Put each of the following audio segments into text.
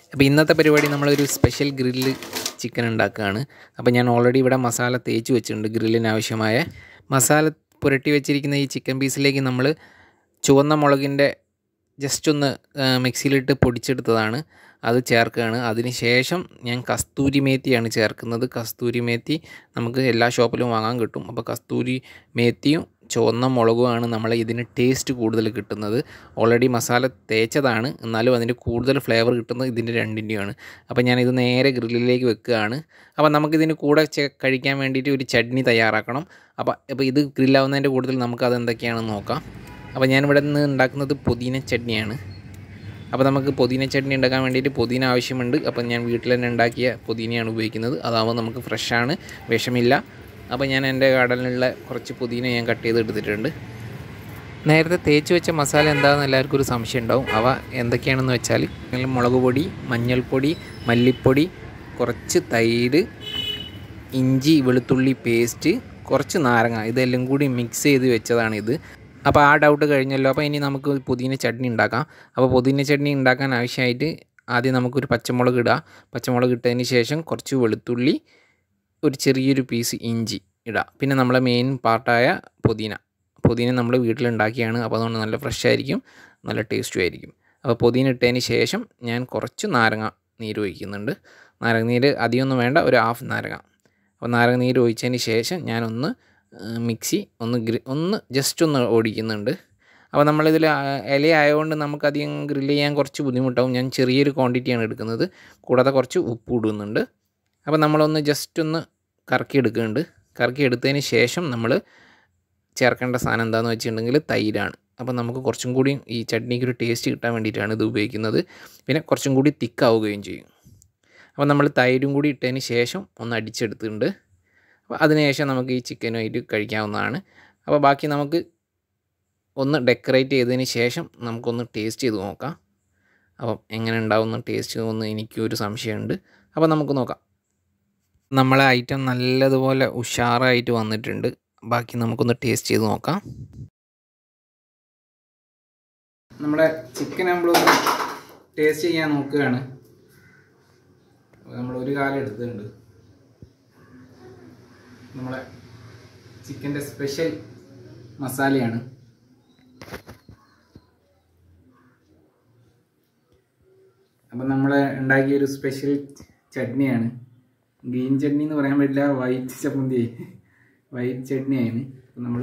അപ്പോൾ ഇന്നത്തെ പരിപാടി നമ്മളൊരു സ്പെഷ്യൽ ഗ്രില്ല് ചിക്കൻ ഉണ്ടാക്കുകയാണ്. അപ്പോൾ ഞാൻ ഓൾറെഡി ഇവിടെ മസാല തേച്ച് വെച്ചിട്ടുണ്ട്. ഗ്രില്ലിന് ആവശ്യമായ മസാല പുരട്ടി വെച്ചിരിക്കുന്ന ഈ ചിക്കൻ പീസിലേക്ക് നമ്മൾ ചുവന്ന മുളകിൻ്റെ ജസ്റ്റ് ഒന്ന് മിക്സിയിലിട്ട് പൊടിച്ചെടുത്തതാണ്, അത് ചേർക്കുകയാണ്. അതിന് ശേഷം ഞാൻ കസ്തൂരി മേത്തിയാണ് ചേർക്കുന്നത്. കസ്തൂരി മേത്തി നമുക്ക് എല്ലാ ഷോപ്പിലും വാങ്ങാൻ കിട്ടും. അപ്പോൾ കസ്തൂരി മേത്തിയും ചുവന്ന മുളകുമാണ് നമ്മൾ ഇതിന് ടേസ്റ്റ് കൂടുതൽ കിട്ടുന്നത്. ഓൾറെഡി മസാല തേച്ചതാണ്, എന്നാലും അതിൻ്റെ കൂടുതൽ ഫ്ലേവർ കിട്ടുന്നത് ഇതിൻ്റെ രണ്ടിൻ്റെയാണ്. അപ്പോൾ ഞാനിത് നേരെ ഗ്രില്ലിലേക്ക് വെക്കുകയാണ്. അപ്പോൾ നമുക്കിതിന് കൂടെ കഴിക്കാൻ വേണ്ടിയിട്ട് ഒരു ചട്നി തയ്യാറാക്കണം. അപ്പോൾ ഇത് ഗ്രില്ലാവുന്നതിൻ്റെ കൂടുതൽ നമുക്കത് എന്തൊക്കെയാണെന്ന് നോക്കാം. അപ്പോൾ ഞാനിവിടെ നിന്ന് ഉണ്ടാക്കുന്നത് പുതിന ചട്നിയാണ്. അപ്പോൾ നമുക്ക് പുതിന ചട്നി ഉണ്ടാക്കാൻ വേണ്ടിയിട്ട് പുതിന ആവശ്യമുണ്ട്. അപ്പോൾ ഞാൻ വീട്ടിൽ തന്നെ ഉണ്ടാക്കിയ പുതിനയാണ് ഉപയോഗിക്കുന്നത്. അതാവുമ്പോൾ നമുക്ക് ഫ്രഷാണ്, വിഷമില്ല. അപ്പോൾ ഞാൻ എൻ്റെ ഗാർഡനിലുള്ള കുറച്ച് പുതിന ഞാൻ കട്ട് ചെയ്ത് എടുത്തിട്ടുണ്ട്. നേരത്തെ തേച്ച് വെച്ച മസാല എന്താണെന്ന് എല്ലാവർക്കും ഒരു സംശയം ഉണ്ടാവും. അവ എന്തൊക്കെയാണെന്ന് വെച്ചാൽ മുളക് പൊടി, മഞ്ഞൾപ്പൊടി, മല്ലിപ്പൊടി, കുറച്ച് തൈര്, ഇഞ്ചി വെളുത്തുള്ളി പേസ്റ്റ്, കുറച്ച് നാരങ്ങ, ഇതെല്ലാം കൂടി മിക്സ് ചെയ്ത് വെച്ചതാണിത്. അപ്പോൾ ആ ഡൗട്ട് കഴിഞ്ഞല്ലോ. അപ്പോൾ ഇനി നമുക്ക് പുതിന ചട്നി ഉണ്ടാക്കാം. അപ്പോൾ പുതിന ചട്നി ഉണ്ടാക്കാൻ ആവശ്യമായിട്ട് ആദ്യം നമുക്കൊരു പച്ചമുളക് ഇടാം. പച്ചമുളക് ഇട്ടതിന് ശേഷം കുറച്ച് വെളുത്തുള്ളി, ഒരു ചെറിയൊരു പീസ് ഇഞ്ചി ഇടാം. പിന്നെ നമ്മളെ മെയിൻ പാർട്ടായ പുതിന നമ്മൾ വീട്ടിലുണ്ടാക്കിയാണ്. അപ്പോൾ അതുകൊണ്ട് നല്ല ഫ്രഷ് ആയിരിക്കും, നല്ല ടേസ്റ്റും ആയിരിക്കും. അപ്പോൾ പുതിന ഇട്ടതിന് ശേഷം ഞാൻ കുറച്ച് നാരങ്ങ നീര് ഒഴിക്കുന്നുണ്ട്. നാരങ്ങ നീര് അധികമൊന്നും വേണ്ട, ഒരു ഹാഫ് നാരങ്ങ. അപ്പോൾ നാരങ്ങ നീര് ഒഴിച്ചതിന് ശേഷം ഞാനൊന്ന് മിക്സി ഒന്ന് ജസ്റ്റ് ഒന്ന് ഓടിക്കുന്നുണ്ട്. അപ്പോൾ നമ്മളിതിൽ ഇല ആയതുകൊണ്ട് നമുക്കധികം ഗ്രില്ല് ചെയ്യാൻ കുറച്ച് ബുദ്ധിമുട്ടാവും. ഞാൻ ചെറിയൊരു ക്വാണ്ടിറ്റിയാണ് എടുക്കുന്നത്. കൂടാതെ കുറച്ച് ഉപ്പ് ഇടുന്നുണ്ട്. അപ്പോൾ നമ്മളൊന്ന് ജസ്റ്റ് ഒന്ന് കറക്കി എടുക്കുന്നുണ്ട്. കറക്കി എടുത്തതിന് ശേഷം നമ്മൾ ചേർക്കേണ്ട സാധനം എന്താണെന്ന് വെച്ചിട്ടുണ്ടെങ്കിൽ തൈരാണ്. അപ്പോൾ നമുക്ക് കുറച്ചും കൂടി ഈ ചട്നിക്ക് ഒരു ടേസ്റ്റ് കിട്ടാൻ വേണ്ടിയിട്ടാണ് ഇത് ഉപയോഗിക്കുന്നത്. പിന്നെ കുറച്ചും കൂടി തിക്കാവുകയും ചെയ്യും. അപ്പോൾ നമ്മൾ തൈരും കൂടി ഇട്ടതിന് ശേഷം ഒന്ന് അടിച്ചെടുത്തിട്ടുണ്ട്. അപ്പോൾ അതിനുശേഷം നമുക്ക് ഈ ചിക്കനുമായിട്ട് കഴിക്കാവുന്നതാണ്. അപ്പോൾ ബാക്കി നമുക്ക് ഒന്ന് ഡെക്കറേറ്റ് ചെയ്തതിന് ശേഷം നമുക്കൊന്ന് ടേസ്റ്റ് ചെയ്ത് നോക്കാം. അപ്പം എങ്ങനെ ഉണ്ടാവുന്ന ടേസ്റ്റ് ഒന്ന് എനിക്കൊരു സംശയമുണ്ട്. അപ്പോൾ നമുക്ക് നോക്കാം. നമ്മളെ ഐറ്റം നല്ലതുപോലെ ഉഷാറായിട്ട് വന്നിട്ടുണ്ട്. ബാക്കി നമുക്കൊന്ന് ടേസ്റ്റ് ചെയ്ത് നോക്കാം. നമ്മുടെ ചിക്കൻ നമ്മളൊന്ന് ടേസ്റ്റ് ചെയ്യാൻ നോക്കുകയാണ്. നമ്മൾ ഒരു കാലം എടുത്തിട്ടുണ്ട്. നമ്മളെ ചിക്കൻ്റെ സ്പെഷ്യൽ മസാലയാണ്. അപ്പം നമ്മൾ ഉണ്ടാക്കിയൊരു സ്പെഷ്യൽ ചട്നിയാണ്. ഗ്രീൻ ചട്നി എന്ന് പറയാൻ പറ്റില്ല, വൈറ്റ് ചട്നിയാണ്. അപ്പം നമ്മൾ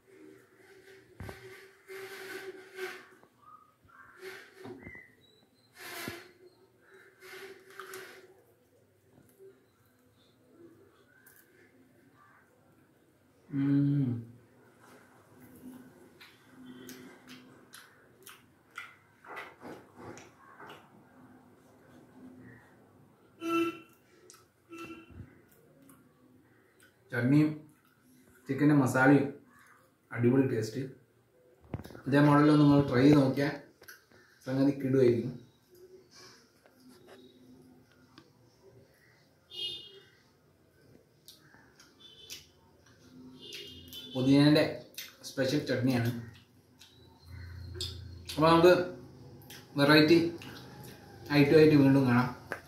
ചട്നിയും ചിക്കൻ്റെ മസാലയും അടിപൊളി ടേസ്റ്റ്. ഇതേ മോഡലിൽ നിങ്ങൾ ട്രൈ ചെയ്ത് നോക്കിയാൽ സംഗതി കിടുമായിരിക്കും. പുതിനേൻ്റെ സ്പെഷ്യൽ ചട്നിയാണ്. അപ്പോൾ നമുക്ക് വെറൈറ്റി ഐറ്റമായിട്ട് വീണ്ടും കാണാം.